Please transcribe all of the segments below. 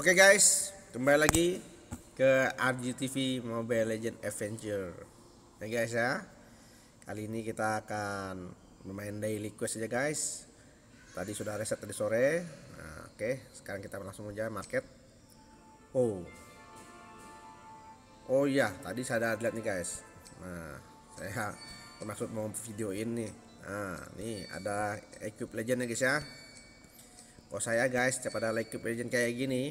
Oke guys, kembali lagi ke RGTV Mobile Legend Adventure. Ya guys ya, kali ini kita akan bermain daily quest aja guys. Tadi sudah reset tadi sore. Nah, oke, sekarang kita langsung aja market. Oh iya, tadi saya ada lihat nih guys. Nah, saya bermaksud mau videoin nih. Nah, nih ada equip legend ya guys ya. Oh saya guys, daripada equip legend kayak gini,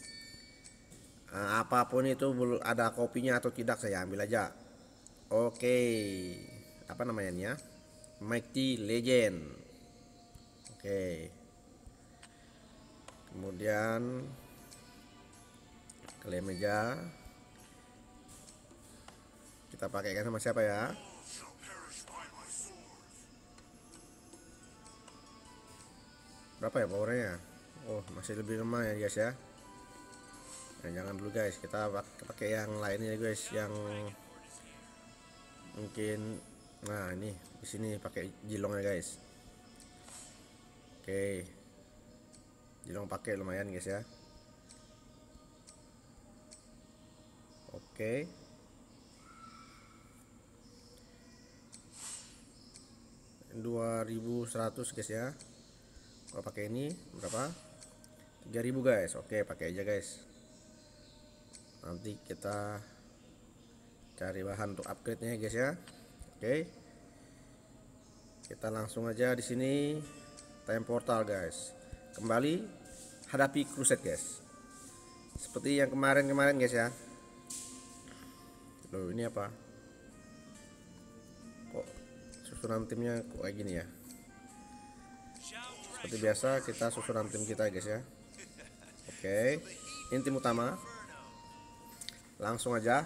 apapun itu ada kopinya atau tidak saya ambil aja. Oke, apa namanya nih ya, Mighty Legend. Oke, kemudian klaim aja, kita pakaikan sama siapa ya? Berapa ya powernya? Oh masih lebih lemah ya guys ya. Nah, jangan dulu guys, kita pakai yang lainnya guys, yang mungkin. Nah ini di sini pakai jilongnya guys. Oke, jilong pakai lumayan guys ya. Oke, 2100 guys ya. Kalau pakai ini berapa? 3000 guys. Oke, pakai aja guys. Nanti kita cari bahan untuk upgrade nya guys ya. Oke, kita langsung aja di sini time portal guys. Kembali hadapi crusade guys. Seperti yang kemarin-kemarin guys ya. Loh, ini apa? Kok susunan timnya kok kayak gini ya? Seperti biasa kita susunan tim kita guys ya. Oke, ini tim utama. Langsung aja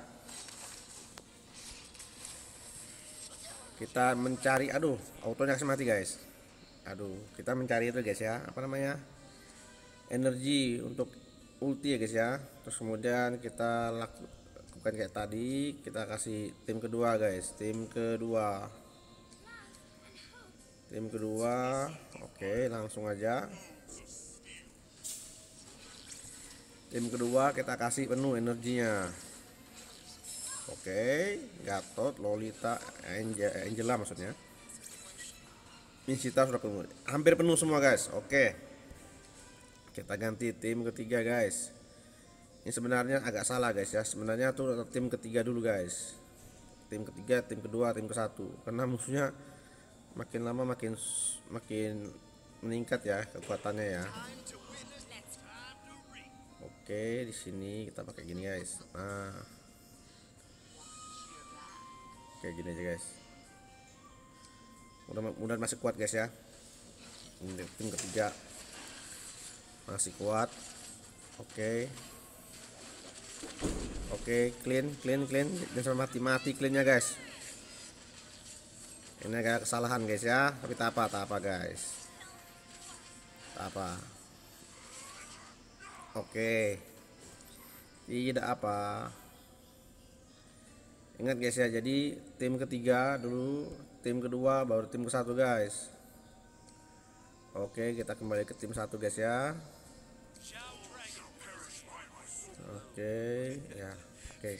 kita mencari, aduh autonya kasih mati guys. Aduh, kita mencari itu guys ya, apa namanya, energi untuk ulti ya guys ya. Terus kemudian kita lakukan kayak tadi, kita kasih tim kedua guys, tim kedua. Oke, langsung aja tim kedua kita kasih penuh energinya. Oke, Gatot, Lolita, Angela maksudnya. Insita sudah penuh, hampir penuh semua guys. Oke, kita ganti tim ketiga guys. Ini sebenarnya agak salah guys ya, sebenarnya tuh tim ketiga dulu guys. Tim ketiga, tim kedua, tim ke satu, karena musuhnya makin lama makin meningkat ya kekuatannya ya. Oke, di sini kita pakai gini guys. Nah, kayak gini aja guys. Mudah-mudahan masih kuat guys ya. Tim ketiga masih kuat. Oke, clean. Dan sama mati cleannya guys. Ini agak kesalahan guys ya, tapi tak apa guys. Tak apa. Oke, tidak apa. Ingat guys ya, jadi tim ketiga dulu, tim kedua, baru tim ke satu guys. Oke, kita kembali ke tim satu guys ya. Oke ya, oke.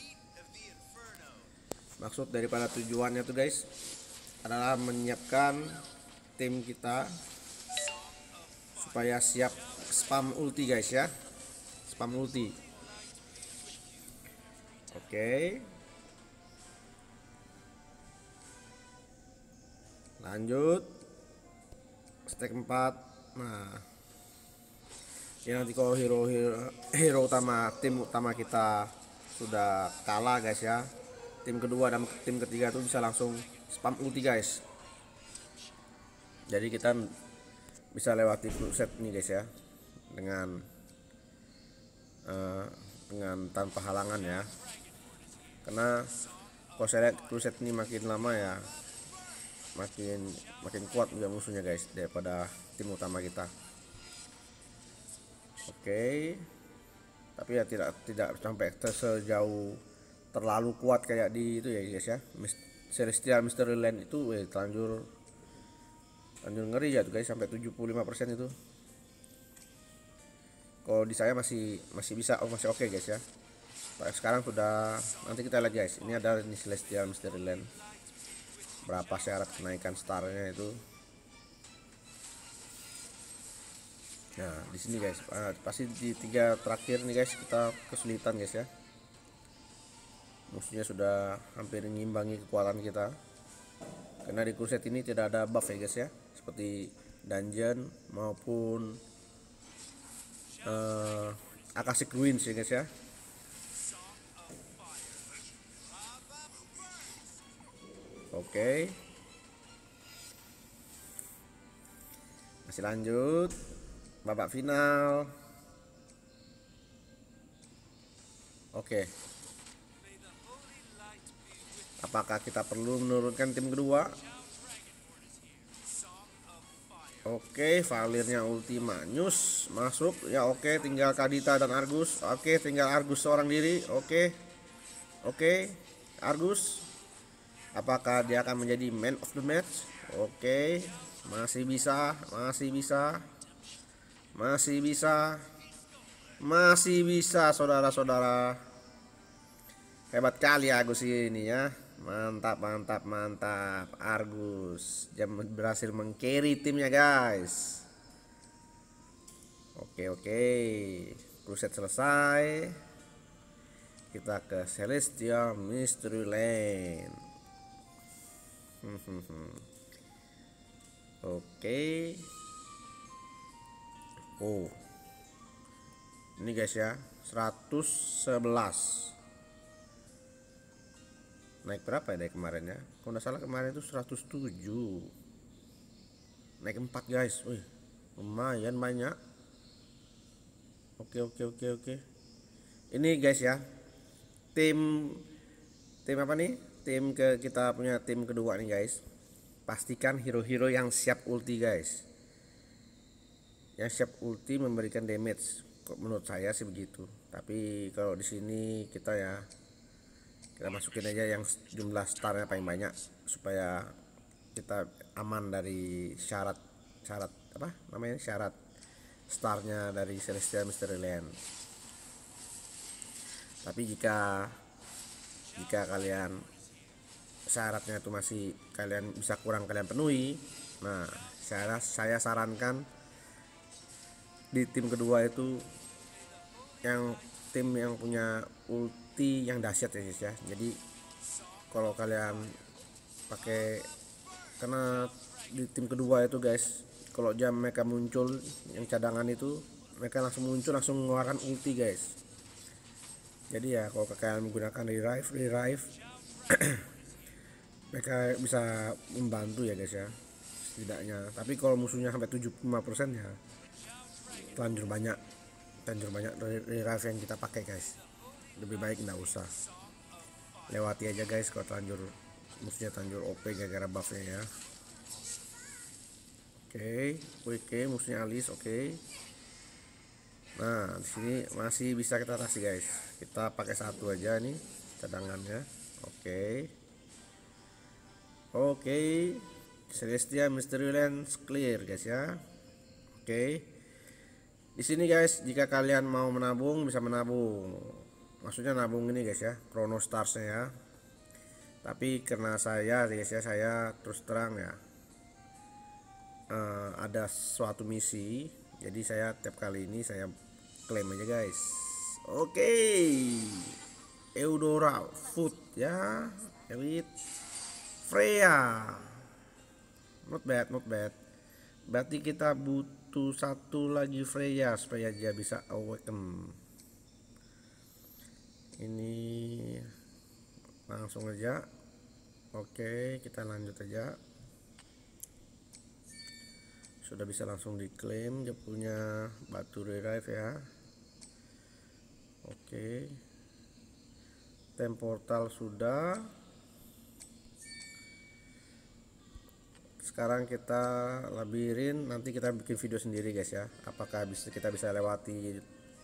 Maksud daripada tujuannya tuh guys adalah menyiapkan tim kita supaya siap spam ulti guys ya, spam ulti. Oke, lanjut stack 4. Nah, ya nanti kalau hero utama, tim utama kita sudah kalah guys ya, tim kedua dan tim ketiga tuh bisa langsung spam ulti guys. Jadi kita bisa lewati crusade nih guys ya, dengan tanpa halangan ya. Karena kalau saya lihat crusade ini makin lama ya makin kuat juga musuhnya guys daripada tim utama kita. Oke, tapi ya tidak sampai sejauh terlalu kuat kayak di itu ya guys ya. Celestial Mystery Land itu terlanjur ngeri ya tuh guys, sampai 75% itu. Kalau di saya masih masih bisa, masih oke guys ya. Sekarang sudah, nanti kita lihat guys. Ini ada ini Celestial Mystery Land. Berapa syarat kenaikan starnya itu. Nah, di sini guys, pasti di 3 terakhir nih guys kita kesulitan guys ya. Musuhnya sudah hampir mengimbangi kekuatan kita. Karena di Crusade ini tidak ada buff ya guys ya, seperti dungeon maupun Akashic Ruins ya guys ya. Oke. Masih lanjut babak final. Oke. Apakah kita perlu menurunkan tim kedua? Oke, Valirnya Ultimanius masuk ya. Oke, tinggal Kadita dan Argus. Oke, tinggal Argus seorang diri. Oke. Oke, Argus. Apakah dia akan menjadi man of the match? Oke, masih bisa, masih bisa. Masih bisa. Masih bisa, saudara-saudara. Hebat kali Argus ini ya. Mantap, mantap, mantap. Argus berhasil meng-carry timnya guys. Oke, oke. Crusade selesai. Kita ke Celestial Mystery Land. Oke. Oh. Ini guys ya, 111. Naik berapa ya dari kemarin ya? Kalau nggak salah kemarin itu 107. Naik 4 guys. Wih, lumayan banyak. Oke, oke, oke, oke. Ini guys ya, tim apa nih? Kita punya tim kedua nih guys. Pastikan hero-hero yang siap ulti guys. Yang siap ulti memberikan damage. Menurut saya sih begitu. Tapi kalau di sini kita masukin aja yang jumlah starnya paling banyak supaya kita aman dari syarat apa namanya, syarat starnya dari Celestial Mystery Land. Tapi jika kalian syaratnya itu masih kalian bisa kurang kalian penuhi, nah saya sarankan di tim kedua itu yang tim yang punya ulti yang dahsyat ya guys ya. Jadi kalau kalian pakai, karena di tim kedua itu guys, kalau jam mereka muncul yang cadangan itu, mereka langsung muncul langsung mengeluarkan ulti guys. Jadi ya kalau kalian menggunakan revive mereka bisa membantu ya guys ya setidaknya. Tapi kalau musuhnya sampai 75% ya terlanjur banyak revive yang kita pakai guys. Lebih baik nggak usah, lewati aja guys kalau terlanjur musuhnya terlanjur OP gara-gara buffnya ya. Oke, musuhnya Alice. Oke. Nah, di sini masih bisa kita kasih guys. Kita pakai satu aja nih cadangannya. Oke. Celestial Mystery Land clear guys ya. Oke. Di sini guys, jika kalian mau menabung bisa menabung. Maksudnya nabung ini guys ya, Chrono Starsnya ya. Tapi karena saya guys ya, saya terus terang ya, ada suatu misi, jadi saya tiap kali ini saya klaim aja guys. Oke, Eudora Food ya, Elite Freya, not bad. Berarti kita butuh satu lagi Freya supaya dia bisa awaken. Ini langsung aja. Oke, kita lanjut aja. Sudah bisa langsung diklaim dia punya batu revive ya. Oke, temportal sudah. Sekarang kita labirin, nanti kita bikin video sendiri guys ya, apakah kita bisa lewati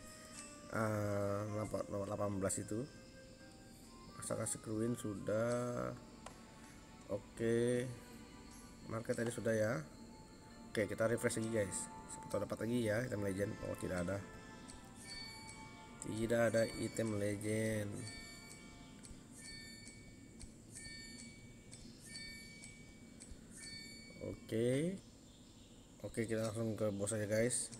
nomor 18 itu. Asal screwin sudah. Oke, market tadi sudah ya. Oke, kita refresh lagi guys, siapa tahu dapat lagi ya item legend. Oh, tidak ada. Tidak ada item legend. Oke. Oke, kita langsung ke bos aja guys.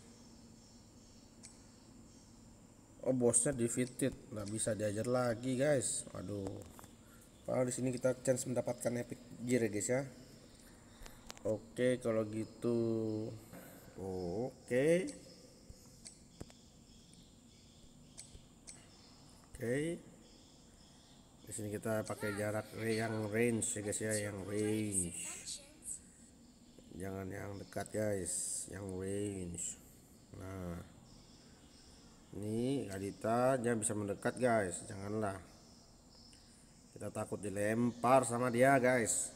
Oh, bosnya defeated, nggak bisa diajar lagi guys. Aduh. Padahal di sini kita chance mendapatkan epic gear ya guys ya. Oke, kalau gitu. Oke. Oke. Di sini kita pakai jarak yang range ya guys ya, yang range. Jangan yang dekat guys, yang range. Nah, ini Adita dia bisa mendekat guys, janganlah. Kita takut dilempar sama dia guys.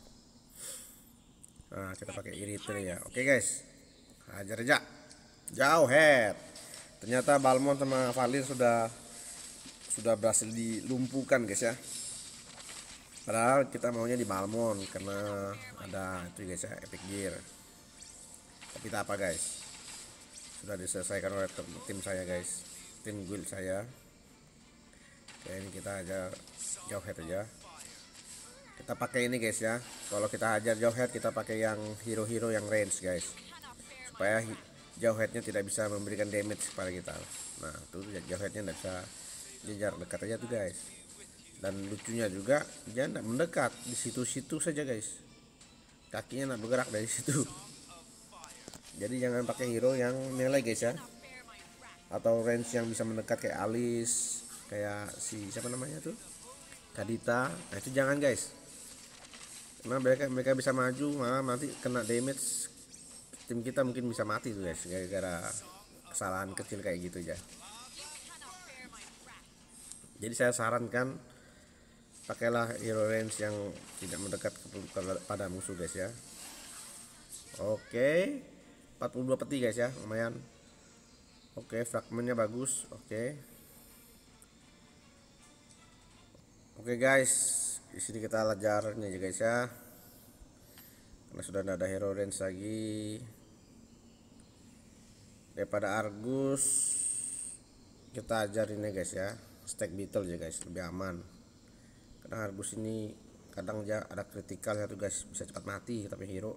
Nah, kita pakai iriter ya. Oke guys, hajar aja. Jauh head. Ternyata Balmon sama Valir sudah berhasil dilumpuhkan guys ya. Padahal kita maunya di Balmon karena ada itu guys ya, epic gear. Tapi tak apa guys, sudah diselesaikan oleh tim saya guys, tim guild saya. Oke, ini kita aja jauh head aja. Kita pakai ini guys ya. Kalau kita hajar jauh head, kita pakai yang hero-hero yang range guys, supaya jauh headnya tidak bisa memberikan damage kepada kita. Nah, tuh jauh headnya tidak bisa, dia jarak dekat aja tuh guys. Dan lucunya juga dia tidak mendekat, di situ-situ saja guys, kakinya tidak bergerak dari situ. Jadi jangan pakai hero yang melee guys ya, atau range yang bisa mendekat kayak Alice, kayak si siapa namanya tuh, Kadita. Nah itu jangan guys, karena mereka bisa maju malah nanti kena damage, tim kita mungkin bisa mati tuh guys, gara-gara kesalahan kecil kayak gitu ya. Jadi saya sarankan pakailah hero range yang tidak mendekat pada musuh guys ya. Oke, 42 peti guys ya, lumayan. Oke, fragmennya bagus. Oke. Oke guys, di sini kita lajar ini aja guys ya. Karena sudah tidak ada hero range lagi. Daripada Argus, kita ajar ini guys ya, stack beetle ya guys, lebih aman. Karena Argus ini kadang aja ada kritikal ya tuh guys, bisa cepat mati tapi hero.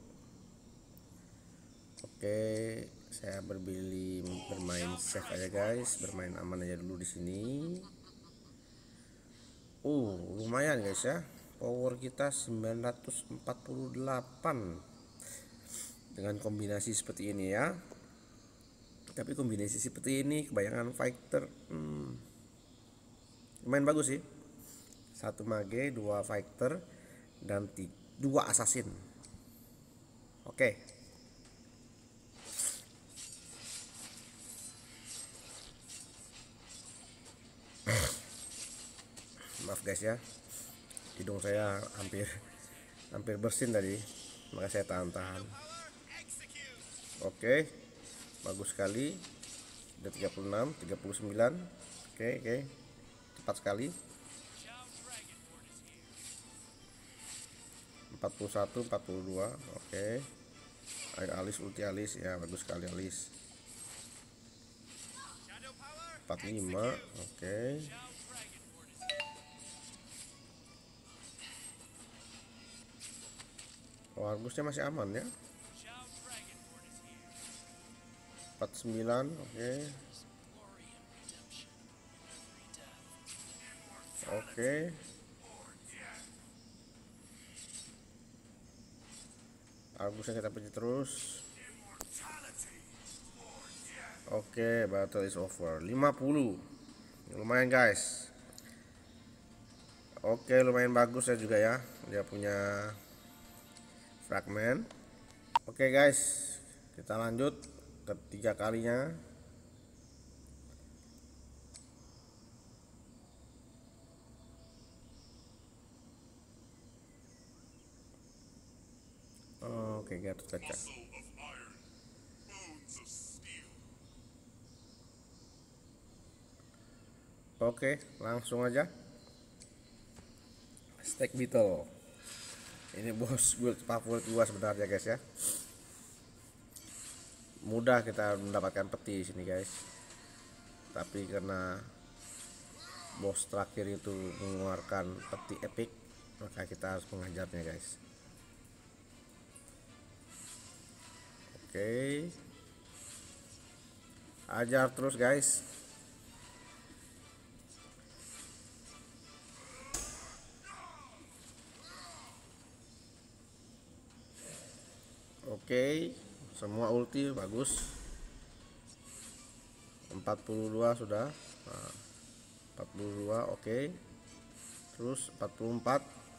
Oke, saya bermain safe aja guys, bermain aman aja dulu di sini. Lumayan guys ya, power kita 948 dengan kombinasi seperti ini ya. Tapi kombinasi seperti ini kebanyakan fighter lumayan bagus sih. 1 mage, 2 fighter, dan 2 assassin. Oke. Maaf guys ya, hidung saya hampir bersin tadi, maka saya tahan-tahan. Oke, bagus sekali. Udah 36, 39. Oke, cepat sekali. 41, 42. Oke. Ayo Alice, ulti Alice ya, bagus sekali Alice. 45. Oke. Oh, Argusnya masih aman ya. 49. Oke. Oke. Argusnya kita pencet terus. Oke, battle is over. 50. Lumayan guys. Oke, lumayan bagus ya juga ya. Dia punya fragmen. Oke guys, kita lanjut ketiga kalinya. Oke, Gatot Kaca. Oke, langsung aja. Stack beetle. Ini bos guild favorit gua sebenarnya guys ya. Mudah kita mendapatkan peti di sini guys. tapi karena bos terakhir itu mengeluarkan peti epic, maka kita harus mengajarnya guys. Oke, ajar terus guys. Oke, semua ulti bagus. 42 sudah. Nah, 42 oke. Terus 44,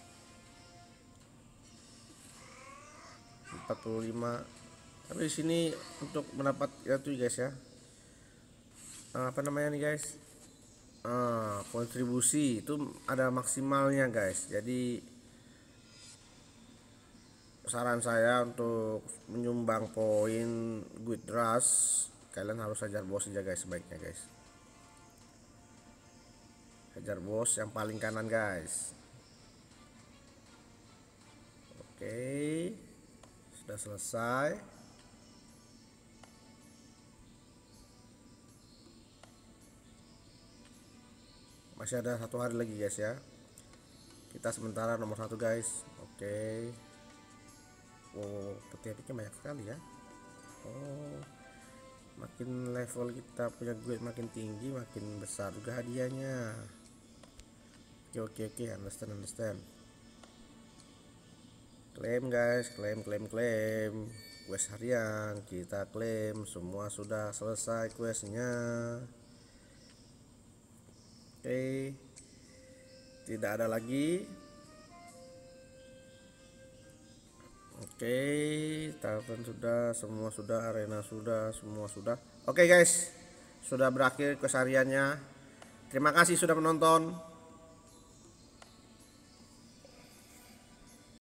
45. Tapi di sini untuk mendapat itu guys ya. Apa namanya nih guys? Kontribusi itu ada maksimalnya guys. Jadi saran saya untuk menyumbang poin Guild Rush, kalian harus ajar bos aja guys sebaiknya guys. Ajar bos yang paling kanan guys. Oke, sudah selesai. Masih ada 1 hari lagi guys ya. Kita sementara nomor 1 guys. Oke. Oh, peti epicnya banyak sekali ya. Oh, makin level kita punya guild makin tinggi, makin besar juga hadiahnya. Oke, understand. Klaim guys, klaim. Quest harian kita klaim, semua sudah selesai questnya. Oke, tidak ada lagi. Oke, tahapan sudah, semua sudah, arena sudah, semua sudah. Oke guys, sudah berakhir quest hariannya. Terima kasih sudah menonton.